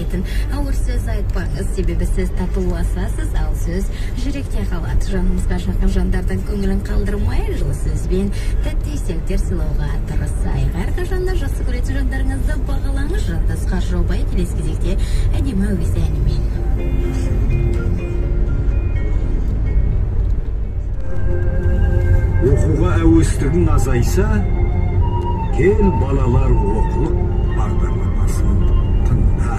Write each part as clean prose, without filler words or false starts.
келетін. Ауыр сөз айтпаңыз, себебі сіз татуласасыз, ал сөз жүректе қалады. Жанымызға жақын жандардың көңілін қалдырмай, жылы сөзбен тәтті естеліктер сыйлауға тырысайық. Әрқашанда жақсы көретін жандарыңызды бағалаңыз. Жандос Қаржаубай келесі кезекте әдемі әуез әнімен. Оқуға әуестігің азайса, кел балалар оқылық бағдарламасын тыңда.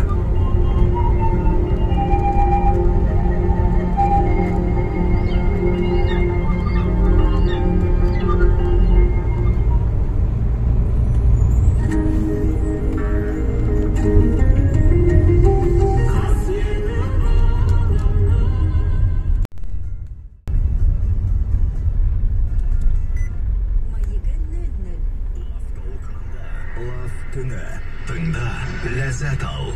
Тыңда, ләззат ал.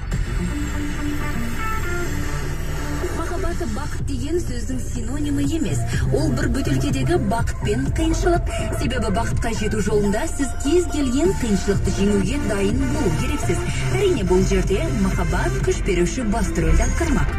Махаббат бақыт деген сөздің синонимі емес. Ол бір бөтелкедегі бақыт пен қиыншылық. Себебі бақытқа жету жолында сіз кез келген қиыншылықты жеңуге дайын болу керексіз. Әрине бұл жерде махаббат күш беруші басты рөлді атқармақ.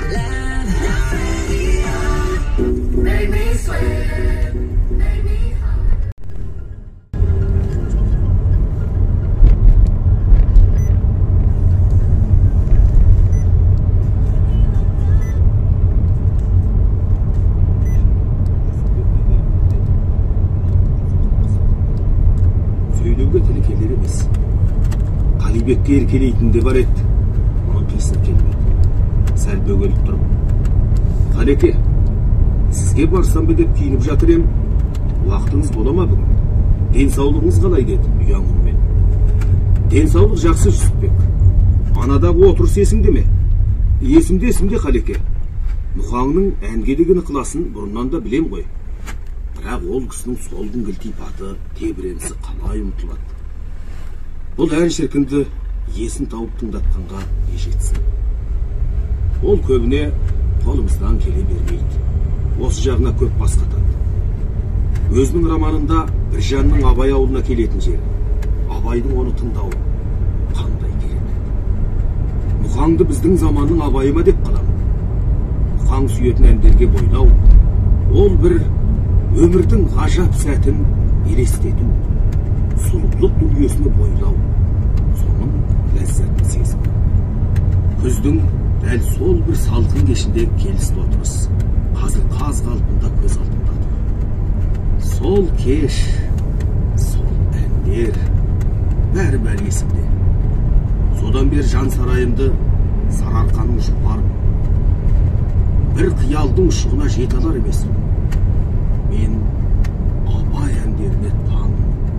Қалибекке еркелейтін де бар еді, оның қисыны келмеді. Сәл бөгеліп тұрып: Қалеке, сізге барсам ба деп киініп жатыр ем, уақытыңыз бола ма бүгін? Денсаулығыңыз қалай деді ұяң үнмен. Денсаулық жақсы Жүсіпбек. Анадағы отырыс есіңде ме? Есімде Қалеке. Мұхаңның әнге деген ықыласын бұрыннан да білем ғой. Бірақ ол кісінің сол күнгі ілтипаты, тебіренісі қалай ұмытылады. Бұл ән шіркінді есін тауып тыңдатқанға не жетсін. Ол көбіне қолымыздан келе бермейді. Осы жағына көп бас қатады. Өзінің романында Біржанның Абай ауылына келетін жері, Абайдың оны тыңдауы қандай керемет. Мұхаңды біздің заманның Абайы ма деп қаламын. Мұхаң сүйетін әндерге бойлау, ол бір өмірдің ғажап сәтін елестету, сұлулық дүниесіне бойлау, соның ләззатын сезім. Күздің дәл сол бір салқын кешінде келісті отырыс, қазір қаз қалпында көз алдында тұр. Сол кеш, сол әндер, бәрі есімде. Содан бер жан сарайымды сарыарқаның жұпарып, бір қиялдың ұшығына жете алар емеспін. Мен Абай әндеріне таң.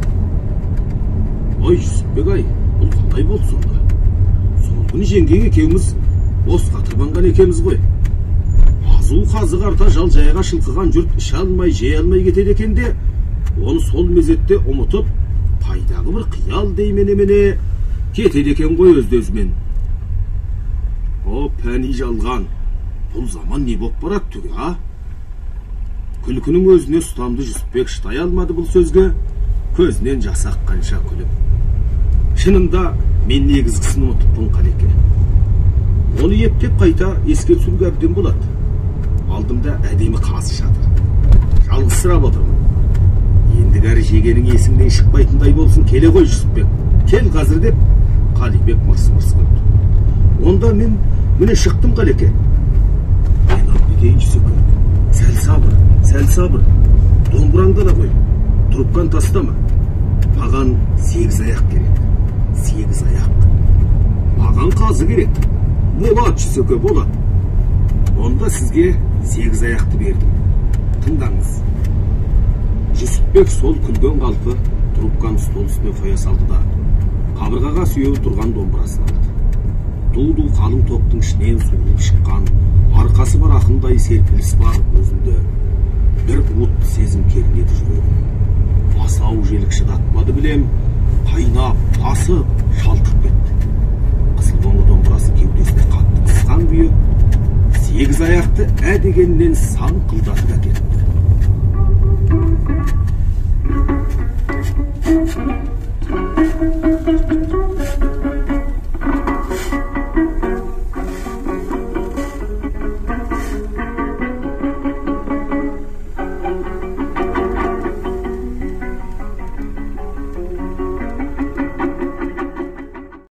Ой, Жүсіпбек ай, бұл қалай болды сонда? Сол күні жеңгең екеуміз босқа тырбанған екеміз ғой. Азу қазы қарта жал жайға шылқыған жұрт іше алмай, жей алмай кетеді екен де, оны сол мезетте ұмытып, пайдағы бір қиял деймене кетеді екен ғой өзді-өзімен. О, пәни жалған, бұл заман не боп барады түге, а? Күлкінің өзіне ұстамды Жүсіпбек шыдай алмады бұл сөзге, көзінен жас аққанша күліп. Шынында мен негізгісін ұмытыппын Қалеке. Оны ептеп қайта еске түсіруге әбден болады. Алдымда әдемі қазы жатыр. Жалғызсырап отырмын. Ендігәрі жегенің есіңнен шықпайтындай болсын, келе ғой Жүсіпбек. Кел қазір деп Қалибек мырс-мырс күлді. Онда мен міне шықтым Қалеке. Мен алып кетейін Жүсіпбек. Сәл сабыр. Домбыраңды ала қой. Трубканы тастама. Маған 8 аяқ керек. 8 аяқ. Маған қазы керек. Болады Жүсіпбек, болады. Онда сізге 8 аяқты бердім. Тыңдаңыз. Жүсіпбек сол күлген қалпы трубканы стол үстіне қоя салды да қабырғаға сүйеу тұрған домбырасын алды. Ду-ду қалың топтың ішінен суырылып шыққан, арқасы бар ақындай серпіліс бар өзінде бір уытты сезім кернеді жүрегін. Асау желік шыдатпады білем, қайнап, тасып, шалтып кетті. Қызылбоңы домбырасы кеудесіне қатты қысқан күйі 8 аяқты дегеннен сан қылдатып әкетті.